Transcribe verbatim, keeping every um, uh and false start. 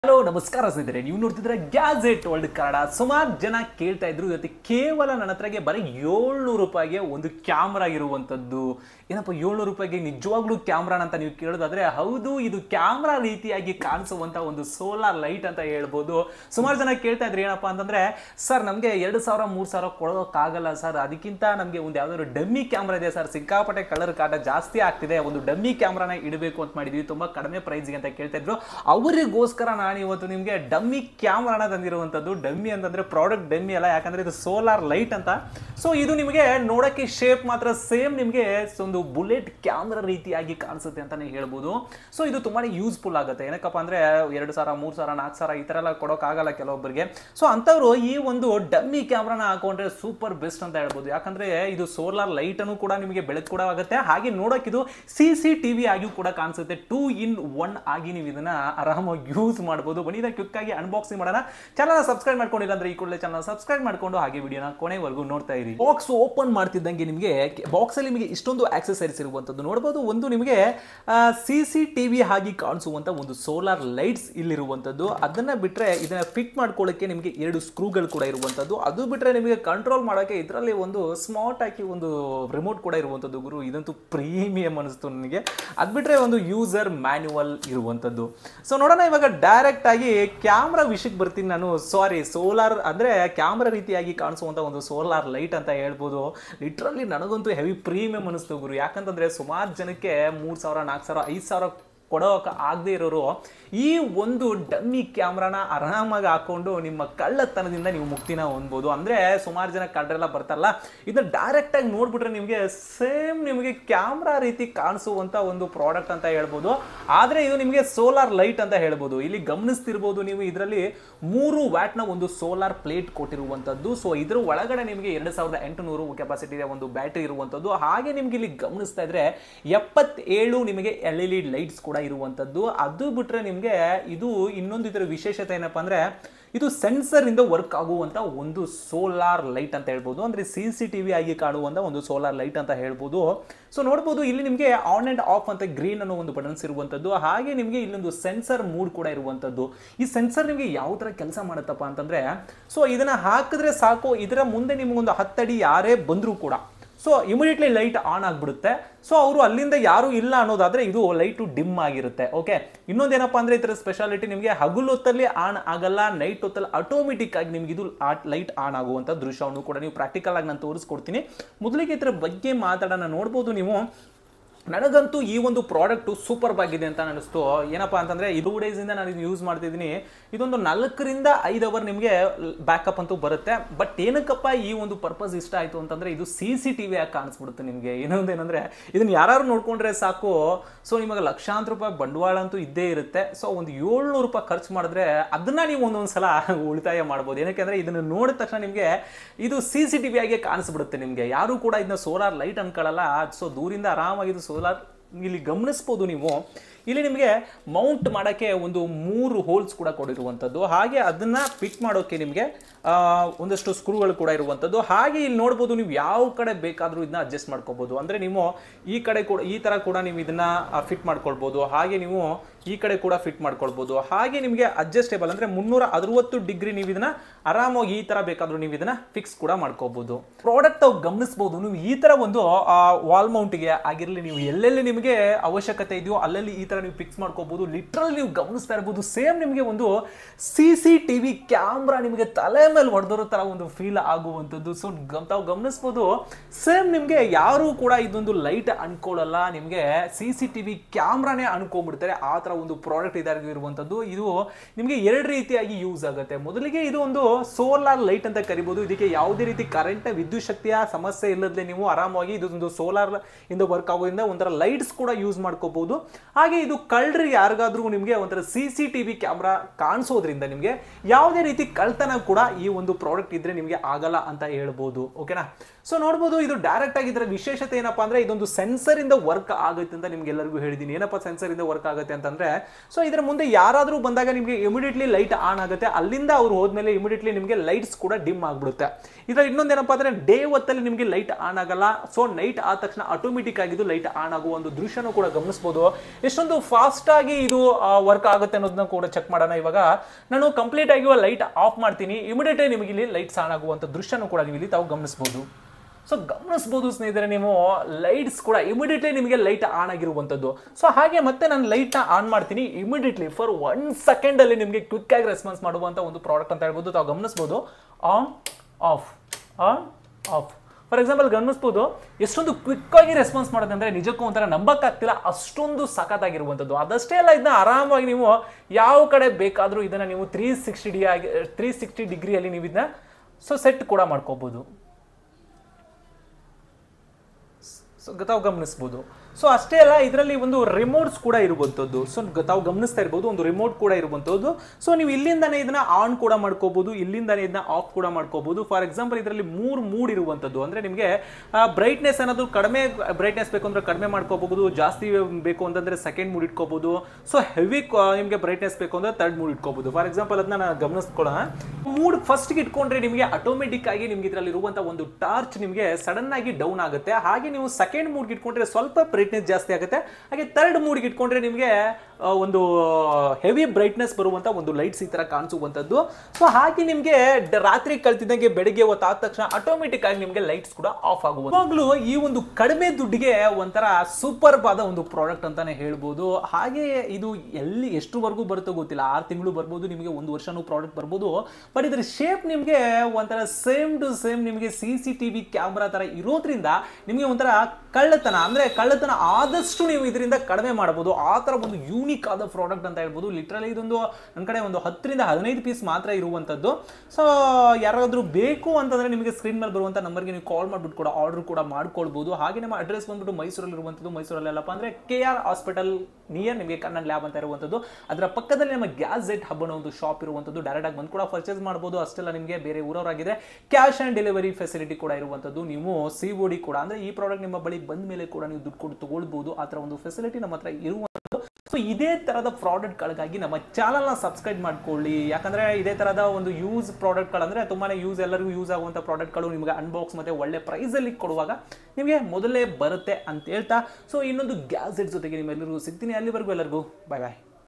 Hello ನಮಸ್ಕಾರ ಸ್ನೇಹಿತರೆ, ನೀವು ನೋಡ್ತಿದ್ರೆ ಗ್ಯಾಜೆಟ್ ವರ್ಲ್ಡ್ ಕನ್ನಡ. ಸುಮಾರು ಜನ ಕೇಳ್ತಾ ಇದ್ರು, ಇವತ್ತು ಕೇವಲ ನನ್ನ ಹತ್ರಗೆ ಬರೀ ಏಳ್ನೂರು ರೂಪಾಯಿಗೆ ಒಂದು ಕ್ಯಾಮ್ರಾ ಇರುವಂಥದ್ದು. ಏನಪ್ಪ ಏಳ್ನೂರು ರೂಪಾಯಿಗೆ ನಿಜವಾಗ್ಲೂ ಕ್ಯಾಮ್ರಾನ ಅಂತ ನೀವು ಕೇಳೋದಾದ್ರೆ, ಹೌದು, ಇದು ಕ್ಯಾಮ್ರಾ ರೀತಿಯಾಗಿ ಕಾಣಿಸುವಂತ ಒಂದು ಸೋಲಾರ್ ಲೈಟ್ ಅಂತ ಹೇಳ್ಬೋದು. ಸುಮಾರು ಜನ ಕೇಳ್ತಾ ಇದ್ರು ಏನಪ್ಪಾ ಅಂತಂದ್ರೆ, ಸರ್ ನಮಗೆ ಎರಡು ಸಾವಿರ ಮೂರು ಸಾವಿರ ಕೊಡೋಕ್ಕಾಗಲ್ಲ ಸರ್, ಅದಕ್ಕಿಂತ ನಮಗೆ ಒಂದು ಯಾವ್ದಾದ್ರು ಡಮ್ಮಿ ಕ್ಯಾಮ್ರಾ ಇದೆ ಸರ್, ಸಿಕ್ಕಾಪಟ್ಟೆ ಕಲರ್ ಕಾಟ ಜಾಸ್ತಿ ಆಗ್ತಿದೆ, ಒಂದು ಡಮ್ಮಿ ಕ್ಯಾಮ್ರಾನ ಇಡಬೇಕು ಅಂತ ಮಾಡಿದ್ವಿ, ತುಂಬಾ ಕಡಿಮೆ ಪ್ರೈಸ್ಗೆ ಅಂತ ಕೇಳ್ತಾ ಇದ್ರು. ಅವರಿಗೋಸ್ಕರ ನಾನು ಇವತ್ತು ನಿಮಗೆ ಡಮ್ಮಿ ಕ್ಯಾಮ್ರಾನ ತಂದಿರುವಂತದ್ದು. ಡಮ್ಮಿ ಅಂತಂದ್ರೆ ಪ್ರಾಡಕ್ಟ್ ಡಮ್ಮಿ ಅಲ್ಲ, ಯಾಕಂದ್ರೆ ಇದು ಸೋಲಾರ್ ಲೈಟ್ ಅಂತ. ಸೊ ಇದು ನಿಮಗೆ ನೋಡಕ್ಕೆ ಶೇಪ್ ಮಾತ್ರ ಸೇಮ್ ನಿಮಗೆ ಒಂದು ಬುಲೆಟ್ ಕ್ಯಾಮ್ರಾ ರೀತಿಯಾಗಿ ಕಾಣಿಸುತ್ತೆ ಅಂತಾನೆ ಹೇಳ್ಬೋದು. ಸೊ ಇದು ತುಂಬಾನೇ ಯೂಸ್ಫುಲ್ ಆಗುತ್ತೆ. ಏನಕ್ಕಪ್ಪ ಅಂದ್ರೆ ಎರಡು ಸಾವಿರ ಮೂರು ಸಾವಿರ ನಾಲ್ಕು ಸಾವಿರ ಈ ತರ ಎಲ್ಲ ಕೊಡೋಕ್ಕಾಗಲ್ಲ ಕೆಲವೊಬ್ಬರಿಗೆ. ಸೊ ಅಂತವ್ರು ಈ ಒಂದು ಡಮ್ಮಿ ಕ್ಯಾಮ್ರಾನ ಹಾಕೊಂಡ್ರೆ ಸೂಪರ್ ಬೆಸ್ಟ್ ಅಂತ ಹೇಳ್ಬೋದು. ಯಾಕಂದ್ರೆ ಇದು ಸೋಲಾರ್ ಲೈಟ್ ಅನ್ನು ಕೂಡ ನಿಮಗೆ ಬೆಳಕು ಕೂಡ ಆಗುತ್ತೆ, ಹಾಗೆ ನೋಡಕ್ ಇದು ಸಿ ಸಿ ಟಿವಿ ಆಗಿಯೂ ಕೂಡ ಕಾಣಿಸುತ್ತೆ. ಟೂ ಇನ್ ಒನ್ ಆಗಿ ನೀವು ಇದನ್ನ ಆರಾಮಾಗಿ ಯೂಸ್ ಮಾಡಬಹುದು. ಬನ್ನಿ ಇದನ್ನ ಕ್ವಿಕ್ ಆಗಿ ಅನ್ಬಾಕ್ಸಿಂಗ್ ಮಾಡೋಣ. ಚಾನಲ್ ಸಬ್ಸ್ಕ್ರೈಬ್ ಮಾಡ್ಕೊಂಡಿಲ್ಲ ಅಂದ್ರೆ ಈ ಕೂಡಲೇ ಚಾನಲ್ ಸಬ್ಸ್ಕ್ರೈಬ್ ಮಾಡ್ಕೊಂಡು ಹಾಗೆ ವಿಡಿಯೋನ ಕೊನೆವರೆಗೂ ನೋಡ್ತಾ ಇರಿ. ಬಾಕ್ಸ್ ಓಪನ್ ಮಾಡ್ತಿದ್ದಂಗೆ ನಿಮಗೆ ಬಾಕ್ಸ್ ಅಲ್ಲಿ ನಿಮಗೆ ಇಷ್ಟೊಂದು ಆಕ್ಸೆಸರೀಸ್ ಇರುವಂತದ್ದು ನೋಡಬಹುದು. ಒಂದು ನಿಮಗೆ ಸಿ ಸಿ ಟಿವಿ ಆಗಿ ಕಾಣಿಸುವಂತ ಒಂದು ಸೋಲಾರ್ ಲೈಟ್ಸ್ ಇಲ್ಲಿರುವಂತದ್ದು. ಅದನ್ನ ಬಿಟ್ರೆ ಇದನ್ನ ಫಿಟ್ ಮಾಡ್ಕೊಳ್ಳಕ್ಕೆ ನಿಮಗೆ ಎರಡು ಸ್ಕ್ರೂಗಳು ಕೂಡ ಇರುವಂತದ್ದು. ಅದು ಬಿಟ್ರೆ ನಿಮಗೆ ಕಂಟ್ರೋಲ್ ಮಾಡೋಕೆ ಇದರಲ್ಲಿ ಒಂದು ಸ್ಮಾರ್ಟ್ ಆಗಿ ಒಂದು ರಿಮೋಟ್ ಕೂಡ ಇರುವಂತದ್ದು. ಗುರು, ಇದಂತೂ ಪ್ರೀಮಿಯಂ ಅನಿಸ್ತು ನನಗೆ. ಅದ್ ಬಿಟ್ರೆ ಒಂದು ಯೂಸರ್ ಮ್ಯಾನ್ಯುವಲ್ ಇರುವಂತದ್ದು. ಸೊ ನೋಡೋಣ ಇವಾಗ ಡೈರೆಕ್ಟ್ ಆಗಿ ಕ್ಯಾಮ್ರಾ ವಿಷಯಕ್ಕೆ ಬರ್ತೀನಿ ನಾನು. ಸಾರಿ, ಸೋಲಾರ್ ಅಂದ್ರೆ ಕ್ಯಾಮ್ರಾ ರೀತಿಯಾಗಿ ಕಾಣಿಸುವಂತ ಒಂದು ಸೋಲಾರ್ ಲೈಟ್ ಅಂತ ಹೇಳ್ಬೋದು. ಲಿಟ್ರಲಿ ನನಗಂತೂ ಹೆವಿ ಪ್ರೀಮಿಯಂ ಅನಿಸ್ತು ಗುರು. ಯಾಕಂತಂದ್ರೆ ಸುಮಾರು ಜನಕ್ಕೆ ಮೂರ್ ಸಾವಿರ ನಾಲ್ಕು ಸಾವಿರ ಐದು ಸಾವಿರ ಕೊಡೋಕ ಆಗದೆ ಇರೋರು ಈ ಒಂದು ಡಮ್ಮಿ ಕ್ಯಾಮ್ರಾನ ಆರಾಮಾಗಿ ಹಾಕೊಂಡು ನಿಮ್ಮ ಕಳ್ಳತನದಿಂದ ನೀವು ಮುಕ್ತಿನ ಹೊಂದ್ಬೋದು. ಅಂದ್ರೆ ಸುಮಾರು ಜನ ಕಳ್ಳರೆಲ್ಲ ಬರ್ತಾರಲ್ಲ, ಇದನ್ನ ಡೈರೆಕ್ಟ್ ಆಗಿ ನೋಡ್ಬಿಟ್ರೆ ನಿಮಗೆ ಸೇಮ್ ನಿಮಗೆ ಕ್ಯಾಮ್ರಾ ರೀತಿ ಕಾಣಿಸುವಂತ ಒಂದು ಪ್ರಾಡಕ್ಟ್ ಅಂತ ಹೇಳ್ಬೋದು. ಆದ್ರೆ ಇದು ನಿಮಗೆ ಸೋಲಾರ್ ಲೈಟ್ ಅಂತ ಹೇಳ್ಬೋದು. ಇಲ್ಲಿ ಗಮನಿಸ್ತಿರ್ಬೋದು ನೀವು, ಇದರಲ್ಲಿ ಮೂರು ವ್ಯಾಟ್ ನ ಒಂದು ಸೋಲಾರ್ ಪ್ಲೇಟ್ ಕೊಟ್ಟಿರುವಂತದ್ದು. ಸೊ ಇದ್ರ ಒಳಗಡೆ ನಿಮಗೆ ಎರಡು ಸಾವಿರದ ಎಂಟುನೂರು ಕೆಪಾಸಿಟಿ ಒಂದು ಬ್ಯಾಟರಿ ಇರುವಂತದ್ದು. ಹಾಗೆ ನಿಮ್ಗೆ ಇಲ್ಲಿ ಗಮನಿಸ್ತಾ ಇದ್ರೆ ಎಪ್ಪತ್ತೇಳು ನಿಮಗೆ ಎಲ್ ಇ ಡಿ ಲೈಟ್ಸ್ ಕೂಡ ಇರುವಂತದ್ದು. ಅದು ಬಿಟ್ರೆ ನಿಮ್ಗೆ ಇದು ಇನ್ನೊಂದು ಇದರ ವಿಶೇಷತೆ ಏನಪ್ಪಾ ಅಂದ್ರೆ, ಇದು ಸೆನ್ಸರ್ ಇಂದ ವರ್ಕ್ ಆಗುವಂತ ಒಂದು ಸೋಲಾರ್ ಲೈಟ್ ಅಂತ ಹೇಳ್ಬೋದು. ಅಂದ್ರೆ ಸಿ ಸಿ ಟಿವಿ ಆಗಿ ಕಾಣುವಂತ ಒಂದು ಸೋಲಾರ್ ಲೈಟ್ ಅಂತ ಹೇಳ್ಬೋದು. ಸೊ ನೋಡಬಹುದು ಇಲ್ಲಿ ನಿಮಗೆ ಆನ್ ಅಂಡ್ ಆಫ್ ಅಂತ ಗ್ರೀನ್ ಅನ್ನೋ ಒಂದು ಬಟನ್ಸ್ ಇರುವಂತದ್ದು. ಹಾಗೆ ನಿಮಗೆ ಇಲ್ಲೊಂದು ಸೆನ್ಸರ್ ಮೂಡ್ ಕೂಡ ಇರುವಂತದ್ದು. ಈ ಸೆನ್ಸರ್ ನಿಮಗೆ ಯಾವ ತರ ಕೆಲಸ ಮಾಡುತ್ತಪ್ಪ ಅಂತಂದ್ರೆ, ಸೊ ಇದನ್ನ ಹಾಕಿದ್ರೆ ಸಾಕು, ಇದರ ಮುಂದೆ ನಿಮ್ಗೊಂದು ಹತ್ತಡಿ ಯಾರೇ ಬಂದ್ರು ಕೂಡ ಸೊ ಇಮಿಡಿಯೇಟ್ಲಿ ಲೈಟ್ ಆನ್ ಆಗ್ಬಿಡುತ್ತೆ. ಸೊ ಅವರು ಅಲ್ಲಿಂದ ಯಾರು ಇಲ್ಲ ಅನ್ನೋದಾದ್ರೆ ಇದು ಲೈಟು ಡಿಮ್ ಆಗಿರುತ್ತೆ. ಓಕೆ, ಇನ್ನೊಂದೇನಪ್ಪ ಅಂದ್ರೆ ಇದರ ಸ್ಪೆಷಾಲಿಟಿ, ನಿಮಗೆ ಹಗಲು ಹೊತ್ತಲ್ಲಿ ಆನ್ ಆಗಲ್ಲ, ನೈಟ್ ಹೊತ್ತಲ್ಲಿ ಆಟೋಮೆಟಿಕ್ ಆಗಿ ನಿಮ್ಗೆ ಇದು ಲೈಟ್ ಆನ್ ಆಗುವಂತ ದೃಶ್ಯವನ್ನು ಕೂಡ ನೀವು ಪ್ರಾಕ್ಟಿಕಲ್ ಆಗಿ ನಾನು ತೋರಿಸ್ಕೊಡ್ತೀನಿ. ಮೊದಲಿಗೆ ಇದರ ಬಗ್ಗೆ ಮಾತಾಡೋಣ. ನೋಡ್ಬೋದು ನೀವು, ನನಗಂತೂ ಈ ಒಂದು ಪ್ರಾಡಕ್ಟ್ ಸೂಪರ್ ಆಗಿದೆ ಅಂತ ಅನಿಸ್ತು. ಏನಪ್ಪಾ ಅಂತಂದ್ರೆ ಇದು ಡೇಸ್ ಇಂದ ನಾನು ಇದು ಯೂಸ್ ಮಾಡ್ತಿದ್ದೀನಿ. ಇದೊಂದು ನಾಲ್ಕರಿಂದ ಐದು ಅವರ್ ನಿಮಗೆ ಬ್ಯಾಕಪ್ ಅಂತೂ ಬರುತ್ತೆ. ಬಟ್ ಏನಕ್ಕಪ್ಪ ಈ ಒಂದು ಪರ್ಪಸ್ ಇಷ್ಟ ಆಯ್ತು ಅಂತಂದ್ರೆ, ಇದು ಸಿ ಸಿ ಟಿವಿ ಆಗಿ ಕಾಣಿಸ್ಬಿಡುತ್ತೆ ನಿಮಗೆ. ಇನ್ನೊಂದೇನಂದ್ರೆ ಇದನ್ನ ಯಾರು ನೋಡ್ಕೊಂಡ್ರೆ ಸಾಕು, ಸೊ ನಿಮಗೆ ಲಕ್ಷಾಂತರ ರೂಪಾಯಿ ಬಂಡವಾಳ ಅಂತೂ ಇದ್ದೇ ಇರುತ್ತೆ. ಸೊ ಒಂದು ಏಳ್ನೂರು ರೂಪಾಯಿ ಖರ್ಚು ಮಾಡಿದ್ರೆ ಅದನ್ನ ನೀವು ಒಂದೊಂದ್ಸಲ ಉಳಿತಾಯ ಮಾಡ್ಬೋದು. ಏನಕ್ಕೆ ಇದನ್ನ ನೋಡಿದ ತಕ್ಷಣ ನಿಮಗೆ ಇದು ಸಿ ಸಿ ಟಿವಿ ಆಗಿ ಕಾಣಿಸ್ಬಿಡುತ್ತೆ ನಿಮಗೆ. ಯಾರು ಕೂಡ ಇದನ್ನ ಸೋಲಾರ್ ಲೈಟ್ ಅನ್ಕೊಳ್ಳಲ್ಲ. ಸೊ ದೂರಿಂದ ಆರಾಮಾಗಿ ಇದು ಸೋಲಾರ್ ಇಲ್ಲಿ ಗಮನಿಸಬಹುದು ನೀವು. ಇಲ್ಲಿ ನಿಮಗೆ ಮೌಂಟ್ ಮಾಡೋಕ್ಕೆ ಒಂದು ಮೂರು ಹೋಲ್ಸ್ ಕೂಡ ಕೊಡಿರುವಂಥದ್ದು. ಹಾಗೆ ಅದನ್ನ ಫಿಟ್ ಮಾಡೋಕೆ ನಿಮಗೆ ಒಂದಷ್ಟು ಸ್ಕ್ರೂಗಳು ಕೂಡ ಇರುವಂಥದ್ದು. ಹಾಗೆ ಇಲ್ಲಿ ನೋಡ್ಬೋದು, ನೀವು ಯಾವ ಕಡೆ ಬೇಕಾದರೂ ಇದನ್ನ ಅಡ್ಜಸ್ಟ್ ಮಾಡ್ಕೋಬಹುದು. ಅಂದ್ರೆ ನೀವು ಈ ಕಡೆ ಕೂಡ ಈ ತರ ಕೂಡ ನೀವು ಇದನ್ನ ಫಿಟ್ ಮಾಡ್ಕೊಳ್ಬಹುದು. ಹಾಗೆ ನೀವು ಈ ಕಡೆ ಕೂಡ ಫಿಟ್ ಮಾಡ್ಕೊಳ್ಬಹುದು. ಹಾಗೆ ನಿಮಗೆ ಅಡ್ಜಸ್ಟೇಬಲ್ ಅಂದ್ರೆ ಮುನ್ನೂರ ಅರವತ್ತು ಡಿಗ್ರಿ ನೀವು ಇದನ್ನ ಆರಾಮಾಗಿ ಈ ತರ ಬೇಕಾದ್ರೂ ನೀವು ಇದನ್ನ ಫಿಕ್ಸ್ ಕೂಡ ಮಾಡ್ಕೋಬಹುದು. ಪ್ರಾಡಕ್ಟ್ ಅವು ಗಮನಿಸಬಹುದು ನೀವು. ಈ ತರ ಒಂದು ವಾಲ್ ಮೌಂಟ್ಗೆ ಆಗಿರಲಿ, ನೀವು ಎಲ್ಲೆಲ್ಲಿ ನಿಮಗೆ ಅವಶ್ಯಕತೆ ಇದೆಯೋ ಅಲ್ಲಲ್ಲಿ ಈ ತರ ನೀವು ಫಿಕ್ಸ್ ಮಾಡ್ಕೋಬಹುದು. ಲಿಟ್ರಲ್ ನೀವು ಗಮನಿಸ್ತಾ ಇರಬಹುದು, ಸೇಮ್ ನಿಮಗೆ ಒಂದು ಸಿ ಸಿ ಟಿವಿ ಕ್ಯಾಮ್ರಾ ನಿಮಗೆ ತಲೆ ಮೇಲೆ ಹೊಡೆದಿರೋ ತರ ಒಂದು ಫೀಲ್ ಆಗುವಂಥದ್ದು. ಸೊ ತಾವು ಗಮನಿಸಬಹುದು, ಸೇಮ್ ನಿಮ್ಗೆ ಯಾರು ಕೂಡ ಇದೊಂದು ಲೈಟ್ ಅನ್ಕೊಳ್ಳಲ್ಲ, ನಿಮ್ಗೆ ಸಿ ಸಿ ಟಿವಿ ಕ್ಯಾಮ್ರಾನೇ ಅನ್ಕೊಂಡ್ಬಿಡ್ತಾರೆ. ಆ ತರ ಒಂದು ಪ್ರಾಡಕ್ಟ್ ಇದಾಗಿರುವಂತದ್ದು. ಇದು ನಿಮಗೆ ಎರಡು ರೀತಿಯಾಗಿ ಯೂಸ್ ಆಗುತ್ತೆ. ಮೊದಲಿಗೆ ಇದು ಒಂದು ಸೋಲಾರ್ ಲೈಟ್ ಅಂತ ಕರಿಬಹುದು. ಇದಕ್ಕೆ ಯಾವುದೇ ರೀತಿ ಕರೆಂಟ್ ವಿದ್ಯುತ್ ಶಕ್ತಿಯ ಸಮಸ್ಯೆ ಇಲ್ಲದೆ ನೀವು ಆರಾಮಾಗಿ ಇದೊಂದು ಸೋಲಾರ್ ಇಂದ ವರ್ಕ್ ಆಗೋದ್ರಿಂದ ಒಂಥರ ಲೈಟ್ಸ್ ಕೂಡ ಯೂಸ್ ಮಾಡ್ಕೋಬಹುದು. ಹಾಗೆ ಇದು ಕಳ್ಳರಿಗೆ ಯಾರಿಗಾದ್ರೂ ನಿಮಗೆ ಒಂಥರ ಸಿ ಸಿ ಟಿವಿ ಕ್ಯಾಮ್ರಾ ಕಾಣಿಸೋದ್ರಿಂದ ನಿಮಗೆ ಯಾವುದೇ ರೀತಿ ಕಳ್ತನ ಕೂಡ ಈ ಒಂದು ಪ್ರಾಡಕ್ಟ್ ಇದ್ರೆ ನಿಮಗೆ ಆಗಲ್ಲ ಅಂತ ಹೇಳ್ಬೋದು. ಓಕೆನಾ? ಸೊ ನೋಡಬಹುದು, ಇದು ಡೈರೆಕ್ಟ್ ಆಗಿ ಇದರ ವಿಶೇಷತೆ ಏನಪ್ಪಾ ಅಂದ್ರೆ, ಇದೊಂದು ಸೆನ್ಸರ್ ಇಂದ ವರ್ಕ್ ಆಗುತ್ತೆ ಅಂತ ನಿಮ್ಗೆ ಎಲ್ಲರಿಗೂ ಹೇಳಿದೀನಿ. ಏನಪ್ಪಾ ಸೆನ್ಸರ್ ಇಂದ ವರ್ಕ್ ಆಗುತ್ತೆ ಅಂತಂದ್ರೆ, ಸೊ ಇದರ ಮುಂದೆ ಯಾರಾದ್ರೂ ಬಂದಾಗ ನಿಮಗೆ ಇಮಿಡಿಯೇಟ್ಲಿ ಲೈಟ್ ಆನ್ ಆಗುತ್ತೆ. ಅಲ್ಲಿಂದ ಅವ್ರು ಹೋದ್ಮೇಲೆ ಇಮಿಡಿಯೇಟ್ಲಿ ನಿಮಗೆ ಲೈಟ್ಸ್ ಕೂಡ ಡಿಮ್ ಆಗ್ಬಿಡುತ್ತೆ. ಇದರ ಇನ್ನೊಂದೇನಪ್ಪ ಅಂದ್ರೆ, ಡೇ ಹೊತ್ತಲ್ಲಿ ನಿಮಗೆ ಲೈಟ್ ಆನ್ ಆಗಲ್ಲ. ಸೊ ನೈಟ್ ಆದ ತಕ್ಷಣ ಆಟೋಮೆಟಿಕ್ ಆಗಿದ್ದು ಲೈಟ್ ಆನ್ ಆಗುವ ಒಂದು ದೃಶ್ಯನೂ ಕೂಡ ಗಮನಿಸಬಹುದು. ಎಷ್ಟೊಂದು ಎಷ್ಟೊಂದು ಫಾಸ್ಟ್ ಆಗಿ ಇದು ವರ್ಕ್ ಆಗುತ್ತೆ ಅನ್ನೋದನ್ನ ಕೂಡ ಚೆಕ್ ಮಾಡೋಣ. ಇವಾಗ ನಾನು ಕಂಪ್ಲೀಟ್ ಆಗಿ ಲೈಟ್ ಆಫ್ ಮಾಡ್ತೀನಿ, ಇಮಿಡಿಯೇಟ್ ಆಗಿ ನಿಮಗೆ ಇಲ್ಲಿ ಲೈಟ್ಸ್ ಆನ್ ಆಗುವಂತ ದೃಶ್ಯನೂ ಕೂಡ ನೀವು ಇಲ್ಲಿ ತಾವು ಗಮನಿಸಬಹುದು. ಸೊ ಗಮನಿಸಬಹುದು ಸ್ನೇಹಿತರೆ, ನೀವು ಲೈಟ್ಸ್ ಕೂಡ ಇಮಿಡಿಯೇಟ್ಲಿ ನಿಮಗೆ ಲೈಟ್ ಆನ್ ಆಗಿರುವಂತದ್ದು. ಸೊ ಹಾಗೆ ಮತ್ತೆ ನಾನು ಲೈಟ್ ನ ಆನ್ ಮಾಡ್ತೀನಿ, ಇಮಿಡಿಯೇಟ್ಲಿ ಫಾರ್ ಒನ್ ಸೆಕೆಂಡ್ ಅಲ್ಲಿ ನಿಮಗೆ ಕ್ವಿಕ್ ಆಗಿ ರೆಸ್ಪಾನ್ಸ್ ಮಾಡುವಂತ ಒಂದು ಪ್ರಾಡಕ್ಟ್ ಅಂತ ಹೇಳ್ಬೋದು. ತಾವು ಗಮನಿಸಬಹುದು on off on off. For example ಗಮನಿಸಬಹುದು ಎಷ್ಟೊಂದು ಕ್ವಿಕ್ ಆಗಿ ರೆಸ್ಪಾನ್ಸ್ ಮಾಡೋದು ಅಂದ್ರೆ ನಿಜಕ್ಕೂ ಒಂಥರ ನಂಬಕ್ಕಾಗ್ತಿಲ್ಲ, ಅಷ್ಟೊಂದು ಸಖತ್ತಾಗಿರುವಂಥದ್ದು. ಅದಷ್ಟೇ ಅಲ್ಲ, ಇದನ್ನ ಆರಾಮಾಗಿ ನೀವು ಯಾವ ಕಡೆ ಬೇಕಾದರೂ ಇದನ್ನ ನೀವು ತ್ರೀ ಸಿಕ್ಸ್ಟಿ ಡಿ ಆಗಿ ತ್ರೀ ಸಿಕ್ಸ್ಟಿ ಡಿಗ್ರಿಯಲ್ಲಿ ನೀವು ಇದನ್ನ ಸೊ ಸೆಟ್ ಕೂಡ ಮಾಡ್ಕೋಬಹುದು. ಸೊ ತಾವು ಗಮನಿಸಬಹುದು. ಸೊ ಅಷ್ಟೇ ಅಲ್ಲ, ಇದರಲ್ಲಿ ಒಂದು ರಿಮೋಟ್ಸ್ ಕೂಡ ಇರುವಂಥದ್ದು. ಸೊ ತಾವು ಗಮನಿಸ್ತಾ ಇರ್ಬೋದು, ಒಂದು ರಿಮೋಟ್ ಕೂಡ ಇರುವಂಥದ್ದು. ಸೊ ನೀವು ಇಲ್ಲಿಂದಾನೇ ಇದನ್ನ ಆನ್ ಕೂಡ ಮಾಡ್ಕೋಬಹುದು, ಇಲ್ಲಿಂದಾನೇ ಇದನ್ನ ಆಫ್ ಕೂಡ ಮಾಡ್ಕೋಬಹುದು. ಫಾರ್ ಎಕ್ಸಾಂಪಲ್ ಇದರಲ್ಲಿ ಮೂರು ಮೂಡ್ ಇರುವಂಥದ್ದು. ಅಂದ್ರೆ ನಿಮಗೆ ಬ್ರೈಟ್ನೆಸ್ ಅನ್ನೋದು ಕಡಿಮೆ ಬ್ರೈಟ್ನೆಸ್ ಬೇಕು ಅಂದ್ರೆ ಕಡಿಮೆ ಮಾಡ್ಕೋಬಹುದು, ಜಾಸ್ತಿ ಬೇಕು ಅಂತಂದ್ರೆ ಸೆಕೆಂಡ್ ಮೂಡ್ ಇಟ್ಕೋಬಹುದು. ಸೊ ಹೆವಿ ನಿಮಗೆ ಬ್ರೈಟ್ನೆಸ್ ಬೇಕು ಅಂದ್ರೆ ಥರ್ಡ್ ಮೂಡ್ ಇಟ್ಕೋಬಹುದು. ಫಾರ್ ಎಕ್ಸಾಂಪಲ್ ಅದನ್ನ ನಾನು ಗಮನಿಸ್ಕೊಳ್ಳೋಣ. ಮೂಡ್ ಫಸ್ಟ್ ಇಟ್ಕೊಂಡ್ರೆ ನಿಮಗೆ ಆಟೋಮೆಟಿಕ್ ಆಗಿ ನಿಮ್ಗೆ ಇದರಲ್ಲಿ ಇರುವಂತಹ ಒಂದು ಟಾರ್ಚ್ ನಿಮಗೆ ಸಡನ್ ಆಗಿ ಡೌನ್ ಆಗುತ್ತೆ. ಹಾಗೆ ನೀವು ಸೆಕೆಂಡ್ ಮೂಡ್ ಇಟ್ಕೊಂಡ್ರೆ ಸ್ವಲ್ಪ ಬ್ರೈಟ್ನೆಸ್ ಜಾಸ್ತಿ ಆಗುತ್ತೆ. ಹಾಗೆ ಥರ್ಡ್ ಮೂಡ್ ಇಟ್ಕೊಂಡ್ರೆ ನಿಮಗೆ ಒಂದು ಹೆವಿ ಬ್ರೈಟ್ನೆಸ್ ಬರುವಂತ ಒಂದು ಲೈಟ್ಸ್ ಈ ತರ ಕಾಣಿಸುವಂತದ್ದು. ಸೊ ಹಾಗೆ ನಿಮಗೆ ರಾತ್ರಿ ಕಳ್ತಿದ್ದಂಗೆ ಬೆಳಿಗ್ಗೆ ಹೊತ್ತಾದ ತಕ್ಷಣ ಆಟೋಮೆಟಿಕ್ ಆಗಿ ನಿಮಗೆ ಲೈಟ್ಸ್ ಕೂಡ ಆಫ್ ಆಗುವುದು. ಯಾವಾಗಲೂ ಈ ಒಂದು ಕಡಿಮೆ ದುಡ್ಡಿಗೆ ಒಂಥರ ಸೂಪರ್ ಆದ ಒಂದು ಪ್ರಾಡಕ್ಟ್ ಅಂತಾನೆ ಹೇಳ್ಬೋದು. ಹಾಗೆ ಇದು ಎಲ್ಲಿ ಎಷ್ಟುವರೆಗೂ ಬರುತ್ತೋ ಗೊತ್ತಿಲ್ಲ, ಆರು ತಿಂಗಳು ಬರ್ಬೋದು, ನಿಮಗೆ ಒಂದು ವರ್ಷನೂ ಪ್ರಾಡಕ್ಟ್ ಬರ್ಬೋದು. ಬಟ್ ಇದ್ರ ಶೇಪ್ ನಿಮಗೆ ಒಂಥರ ಸೇಮ್ ಟು ಸೇಮ್ ನಿಮಗೆ C C T V camera ತರ ಇರೋದ್ರಿಂದ ನಿಮಗೆ ಒಂಥರ ಕಳ್ಳತನ ಅಂದ್ರೆ ಕಳ್ಳತನ ಆದಷ್ಟು ನೀವು ಇದರಿಂದ ಕಡಿಮೆ ಮಾಡಬಹುದು. ಆ ತರ ಒಂದು ಯೂನಿಕ್ ಆದ ಪ್ರಾಡಕ್ಟ್ ಅಂತ ಹೇಳ್ಬೋದು. ಲಿಟ್ರಲಿ ಇದೊಂದು ನನ್ನ ಕಡೆ ಒಂದು ಹತ್ತರಿಂದ ಹದಿನೈದು ಪೀಸ್ ಮಾತ್ರ ಇರುವಂತದ್ದು. ಸೊ ಯಾರಾದ್ರೂ ಬೇಕು ಅಂತಂದ್ರೆ ನಿಮಗೆ ಸ್ಕ್ರೀನ್ ಮೇಲೆ ಬರುವಂತ ನಂಬರ್ಗೆ ನೀವು ಕಾಲ್ ಮಾಡ್ಬಿಟ್ಟು ಕೂಡ ಆರ್ಡರ್ ಕೂಡ ಮಾಡ್ಕೊಳ್ಬಹುದು. ಹಾಗೆ ನಮ್ಮ ಅಡ್ರೆಸ್ ಬಂದ್ಬಿಟ್ಟು ಮೈಸೂರಲ್ಲಿ ಇರುವಂತದ್ದು. ಮೈಸೂರಲ್ಲಿ ಎಲ್ಲಪ್ಪ ಅಂದ್ರೆ ಕೆ ಆರ್ ಹಾಸ್ಪಿಟಲ್ ನಿಯರ್ ನಿಮಗೆ ಕನ್ನಡ ಲ್ಯಾಬ್ ಅಂತ ಇರುವಂತದ್ದು. ಅದರ ಪಕ್ಕದಲ್ಲಿ ನಮ್ಮ ಗ್ಯಾಜೆಟ್ ಹಬ್ ಅನ್ನೋ ಒಂದು ಶಾಪ್ ಇರುವಂತದ್ದು. ಡೈರೆಕ್ಟ್ ಆಗಿ ಬಂದು ಕೂಡ ಪರ್ಚೇಸ್ ಮಾಡಬಹುದು. ಅಷ್ಟೆಲ್ಲ ನಿಮಗೆ ಬೇರೆ ಊರವರಾಗಿದೆ ಕ್ಯಾಶ್ ಆನ್ ಡೆಲಿವರಿ ಫೆಸಿಲಿಟಿ ಕೂಡ ಇರುವಂತದ್ದು. ನೀವು ಸಿ ಒ ಡಿ ಕೂಡ ಅಂದ್ರೆ ಈ ಪ್ರಾಡಕ್ಟ್ ನಿಮ್ಮ ಬಳಿ ಬಂದ ಮೇಲೆ ಕೂಡ ನೀವು ದುಡ್ಡು ಕೊಟ್ಟು ತಗೊಳ್ಬಹುದು. ಆ ತರ ಒಂದು ಫೆಸಿಲಿಟಿ ನಮ್ಮ ಹತ್ರ ಇರುವಂತದ್ದು. ಸೊ ಇದೇ ತರದ ಪ್ರಾಡಕ್ಟ್ ಗಳಿಗಾಗಿ ನಮ್ಮ ಚಾನಲ್ ನ ಸಬ್ಸ್ಕ್ರೈಬ್ ಮಾಡ್ಕೊಳ್ಳಿ. ಯಾಕಂದ್ರೆ ಇದೇ ತರದ ಒಂದು ಯೂಸ್ ಪ್ರಾಡಕ್ಟ್ ಗಳಂದ್ರೆ ತುಂಬಾನೇ ಯೂಸ್ ಎಲ್ಲರಿಗೂ ಯೂಸ್ ಆಗುವಂತ ಪ್ರಾಡಕ್ಟ್ ಗಳು ನಿಮಗೆ ಅನ್ಬಾಕ್ಸ್ ಮತ್ತೆ ಒಳ್ಳೆ ಪ್ರೈಸ್ ಅಲ್ಲಿ ಕೊಡುವಾಗ ನಿಮಗೆ ಮೊದಲೇ ಬರುತ್ತೆ ಅಂತ ಹೇಳ್ತಾ, ಸೊ ಇನ್ನೊಂದು ಗ್ಯಾಜೆಟ್ ಜೊತೆಗೆ ನಿಮ್ಮೆಲ್ಲರಿಗೂ ಸಿಗ್ತೀನಿ. ಅಲ್ಲಿವರೆಗೂ ಎಲ್ಲರಿಗೂ ಬಾಯ್ ಬಾಯ್.